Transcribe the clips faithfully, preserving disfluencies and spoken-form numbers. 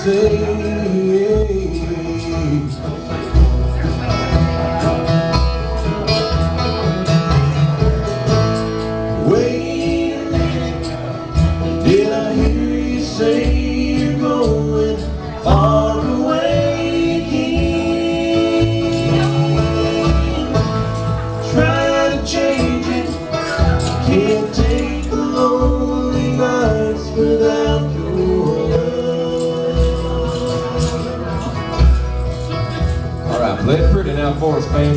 Wait a minute, did I hear you say you're going far away again? Try to change it, can't take the lonely nights without your love. All right, play it pretty now for us, man.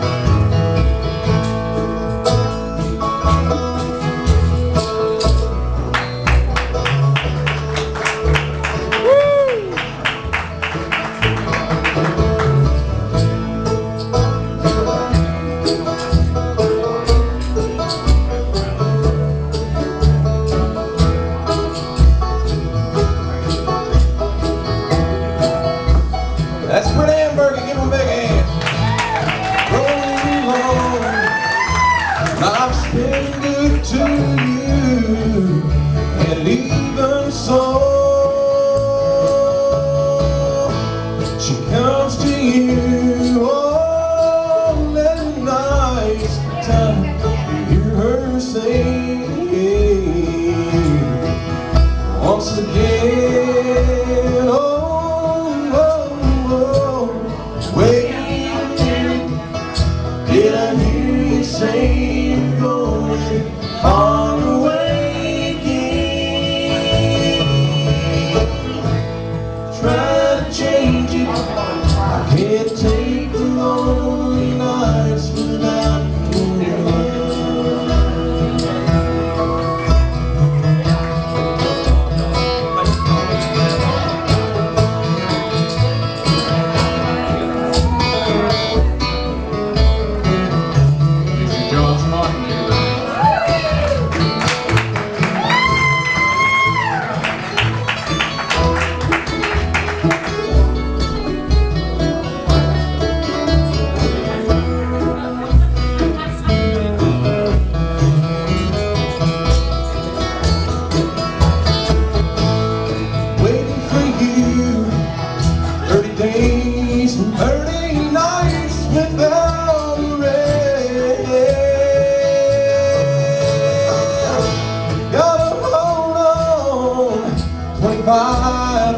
That's pretty Hamburger, give him a big hand. Rolling along, life's been good to you, and even so, she comes to you, oh, that nice time, you hear her say, once again, oh, wait a minute, did I hear you say you're going far away again? Try to change it, I can't take the lonely nights without your love. thirty days and thirty nights without a rest. Gotta hold on, twenty-five